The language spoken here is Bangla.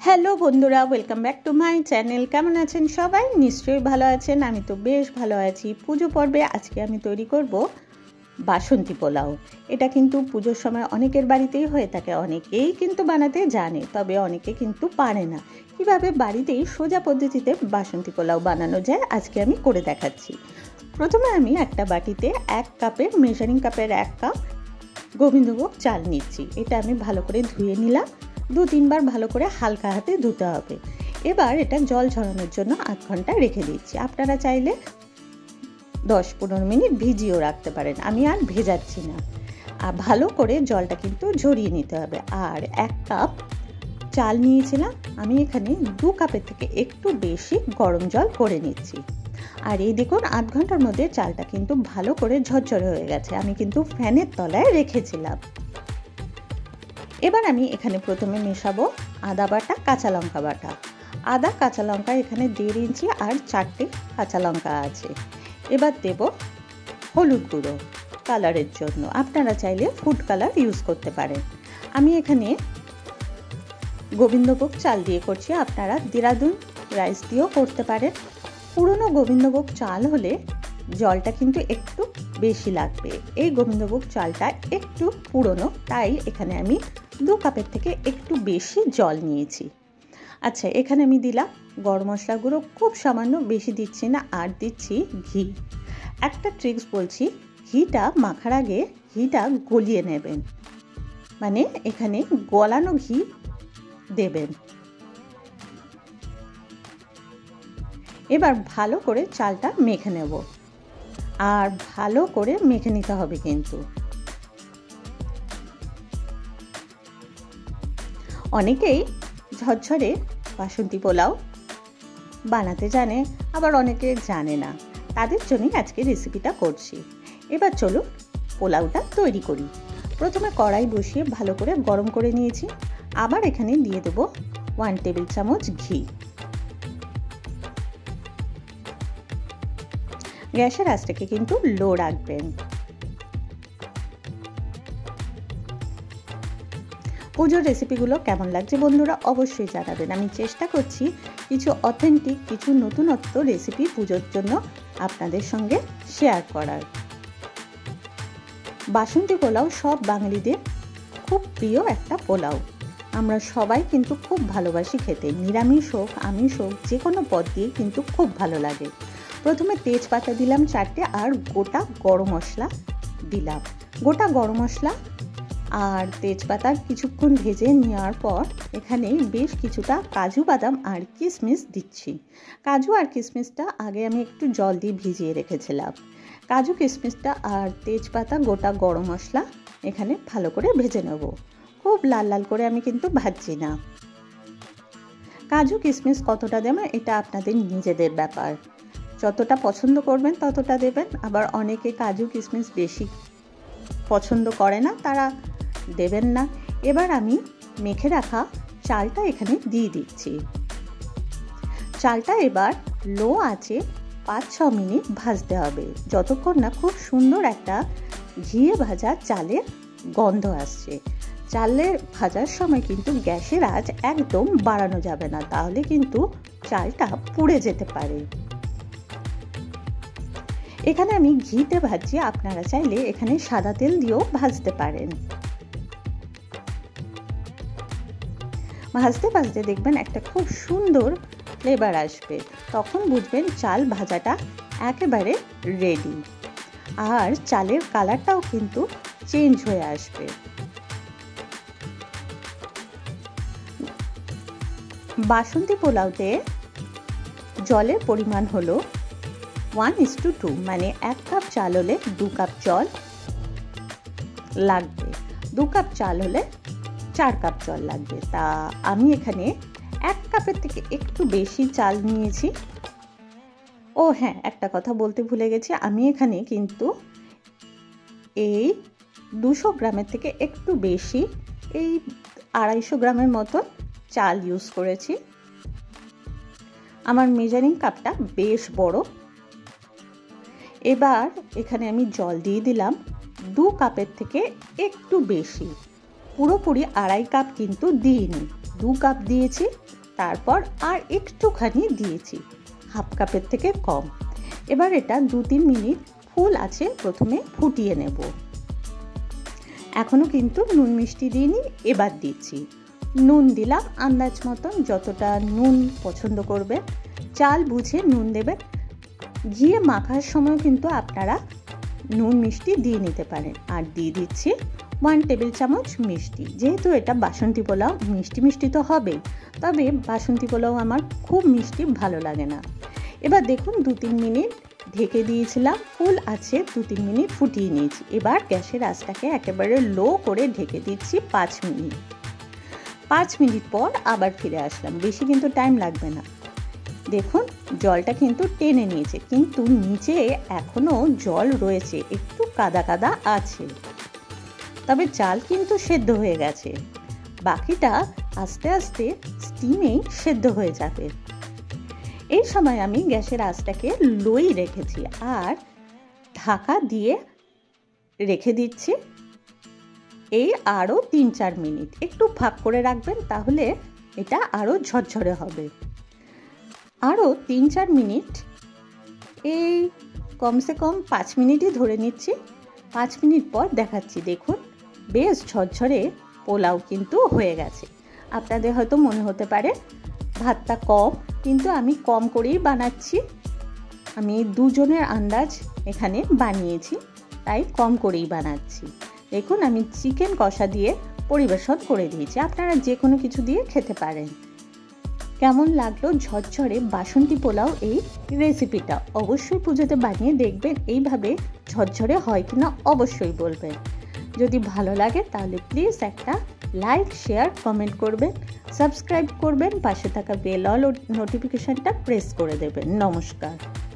হ্যালো বন্ধুরা, welcome back to my channel. কেমন আছেন সবাই? নিশ্চয়ই ভালো আছেন। আমি তো বেশ ভালো আছি। পুজো পর্বে আজকে আমি তৈরি করব বাসন্তী পোলাও। এটা কিন্তু পুজোর সময় অনেকের বাড়িতেই হয়ে থাকে, অনেকেই কিন্তু বানাতে জানে, তবে অনেকে কিন্তু পারে না। কিভাবে বাড়িতেই সোজা পদ্ধতিতে বাসন্তী পোলাও বানানো যায় আজকে আমি করে দেখাচ্ছি। প্রথমে আমি একটা বাটিতে 1 কাপের মেজারিং কাপের 1 কাপ গোবিন্দভোগ চাল নিচ্ছি। এটা আমি ভালো করে ধুয়ে নিলাম। 2-3 বার ভালো করে হালকা হাতে ধুতে হবে। এবার এটা জল ঝরানোর জন্য 8 ঘন্টা রেখে দিচ্ছি। আপনারা চাইলে 10-15 মিনিট ভিজিয়েও রাখতে পারেন, আমি আর ভেজাচ্ছি না। আর ভালো করে জলটা কিন্তু ঝরিয়ে নিতে হবে। আর 1 কাপ চাল নিয়েছিলাম, আমি এখানে 2 কাপের থেকে একটু বেশি গরম জল করে নিচ্ছি। আর এই দেখুন 8 ঘন্টার মধ্যে চালটা কিন্তু ভালো করে ঝরঝরে হয়ে গেছে। আমি কিন্তু ফ্যানের তলায় রেখেছিলাম। এবার আমি এখানে প্রথমে মেশাবো আদা বাটা, কাঁচা লঙ্কা বাটা। আদা কাঁচা লঙ্কা এখানে 1.5 ইঞ্চি আর 4টে কাঁচা লঙ্কা আছে। এবার দেব হলুদ গুঁড়ো কালারের জন্য, আপনারা চাইলে ফুড কালার ইউজ করতে পারেন। আমি এখানে গোবিন্দভোগ চাল দিয়ে করছি, আপনারা দেরাদুন রাইস দিয়েও করতে পারেন। পুরনো গোবিন্দভোগ চাল হলে জলটা কিন্তু একটু বেশি লাগবে। এই গোবিন্দভোগ চালটা একটু পুরনো, তাই এখানে আমি 2 কাপের থেকে একটু বেশি জল নিয়েছি। আচ্ছা, এখানে আমি দিলাম গরম মশলা গুঁড়ো, খুব সামান্য, বেশি দিচ্ছি না। আর দিচ্ছি ঘি। একটা ট্রিক্স বলছি, ঘিটা মাখার আগে ঘিটা গলিয়ে নেবেন, মানে এখানে গলানো ঘি দেবেন। এবার ভালো করে চালটা মেখে নেব, আর ভালো করে মেখে নিতে হবে কিন্তু। অনেকেই ঝরঝরে বাসন্তী পোলাও বানাতে জানে, আবার অনেকে জানে না। তাদের জন্যই আজকে রেসিপিটা করছি। এবার চলুন পোলাওটা তৈরি করি। প্রথমে কড়াই বসিয়ে ভালো করে গরম করে নিয়েছি। আবার এখানে দিয়ে দেব 1 টেবিল চামচ ঘি। গ্যাসের আঁচটাকে কিন্তু লো রাখবেন। পুজোর রেসিপিগুলো কেমন লাগছে বন্ধুরা অবশ্যই জানাবেন। আমি চেষ্টা করছি কিছু অথেন্টিক, কিছু নতুনত্ব রেসিপি পুজোর জন্য আপনাদের সঙ্গে শেয়ার করার। বাসন্তী পোলাও সব বাঙালিদের খুব প্রিয় একটা পোলাও। আমরা সবাই কিন্তু খুব ভালোবাসি খেতে, নিরামিষ হোক আমিষ হোক, যে কোনো পদ দিয়ে কিন্তু খুব ভালো লাগে। প্রথমে তেজপাতা দিলাম 4টে, আর গোটা গরম মশলা দিলাম। গোটা গরম মশলা আর তেজপাতা কিছুক্ষণ ভেজে নেওয়ার পর এখানে বেশ কিছুটা কাজু বাদাম আর কিশমিশ দিচ্ছি। কাজু আর কিশমিশটা আগে আমি একটু জল দিয়ে ভিজিয়ে রেখেছিলাম। কাজু কিশমিশটা আর তেজপাতা, গোটা গরম মশলা এখানে ভালো করে ভেজে নেব। খুব লাল লাল করে আমি কিন্তু ভাজছি না। কাজু কিশমিশ কতটা দেবেন এটা আপনাদের নিজেদের ব্যাপার, যতটা পছন্দ করবেন ততটা দেবেন। আবার অনেকে কাজু কিশমিশ বেশি পছন্দ করে না, তারা দেবেন না। এবার আমি মেখে রাখা চালটা এখানে দিয়ে দিচ্ছি। চালটা এবার লো আঁচে 5-6 মিনিট ভাজতে হবে, যতক্ষণ না খুব সুন্দর একটা ঘিয়ে ভাজা চালের গন্ধ আসছে। চালের ভাজার সময় কিন্তু গ্যাসের আঁচ একদম বাড়ানো যাবে না, তাহলে কিন্তু চালটা পুড়ে যেতে পারে। এখানে আমি ঘিতে ভাজছি, আপনারা চাইলে এখানে সাদা তেল দিয়েও ভাজতে পারেন। ভাজতে ভাজতে দেখবেন একটা খুব সুন্দর ফ্লেভার আসবে, তখন বুঝবেন চাল ভাজাটা একেবারে রেডি। আর চালের কালারটাও কিন্তু চেঞ্জ হয়ে আসবে। বাসন্তী পোলাওতে জলের পরিমাণ হলো 1:2, মানে 1 কাপ চাল হলে 2 কাপ জল লাগবে। 2 কাপ চাল হলে 4 কাপ জল লাগবে। তা আমি এখানে 1 কাপের থেকে একটু বেশি চাল নিয়েছি। ও হ্যাঁ, একটা কথা বলতে ভুলে গেছি, আমি এখানে কিন্তু এই 200 গ্রামের থেকে একটু বেশি, এই 250 গ্রামের মতো চাল ইউজ করেছি। আমার মেজারিং কাপটা বেশ বড়। এবার এখানে আমি জল দিয়ে দিলাম 2 কাপের থেকে একটু বেশি, পুরোপুরি 2.5 কাপ কিন্তু দিইনি, 2 কাপ দিয়েছি। তারপর আর একটুখানি দিয়েছি, হাফ কাপের থেকে কম। এবার এটা 2-3 মিনিট ফুল আছে প্রথমে ফুটিয়ে নেব। এখনও কিন্তু নুন মিষ্টি দিইনি, এবার দিচ্ছি। নুন দিলাম আন্দাজ মতন, যতটা নুন পছন্দ করবে, চাল বুঝে নুন দেবেন। ঘিয়ে মাখার সময় কিন্তু আপনারা নুন মিষ্টি দিয়ে নিতে পারেন। আর দিয়ে দিচ্ছি 1 টেবিল চামচ মিষ্টি। যেহেতু এটা বাসন্তী পোলাও, মিষ্টি মিষ্টি তো হবেই, তবে বাসন্তী পোলাও আমার খুব মিষ্টি ভালো লাগে না। এবার দেখুন 2-3 মিনিট ঢেকে দিয়েছিলাম, ফুল আছে, 2-3 মিনিট ফুটিয়ে নিয়েছি। এবার গ্যাসের আঁচটাকে একেবারে লো করে ঢেকে দিচ্ছি 5 মিনিট। 5 মিনিট পর আবার ফিরে আসলাম, বেশি কিন্তু টাইম লাগবে না। দেখুন জলটা কিন্তু টেনে নিয়েছে, কিন্তু নিচে এখনও জল রয়েছে, একটু কাদা কাদা আছে, তবে চাল কিন্তু সেদ্ধ হয়ে গেছে। বাকিটা আস্তে আস্তে স্টিমেই সেদ্ধ হয়ে যাবে। এই সময় আমি গ্যাসের আঁচটাকে লোই রেখেছি আর ঢাকা দিয়ে রেখে দিচ্ছি এই আরও 3-4 মিনিট। একটু ফাঁক করে রাখবেন, তাহলে এটা আরও ঝরঝরে হবে। আরও 3-4 মিনিট, এই কমসে কম 5 মিনিটই ধরে নিচ্ছি। 5 মিনিট পর দেখাচ্ছি। দেখুন বেশ ঝরঝরে পোলাও কিন্তু হয়ে গেছে। আপনাদের হয়তো মনে হতে পারে ভাতটা কম, কিন্তু আমি কম করেই বানাচ্ছি। আমি 2 জনের আন্দাজ এখানে বানিয়েছি, তাই কম করেই বানাচ্ছি। দেখুন আমি চিকেন কষা দিয়ে পরিবেশন করে দিয়েছি, আপনারা যে কোনো কিছু দিয়ে খেতে পারেন। কেমন লাগলো ঝরঝরে বাসন্তী পোলাও এই রেসিপিটা? অবশ্যই পুজোতে বানিয়ে দেখবেন, এইভাবে ঝরঝরে হয় কিনা অবশ্যই বলবেন। যদি ভালো লাগে তাহলে প্লিজ একটা লাইক, শেয়ার, কমেন্ট করবেন, সাবস্ক্রাইব করবেন, পাশে থাকা বেল অল নোটিফিকেশনটা প্রেস করে দেবেন। নমস্কার।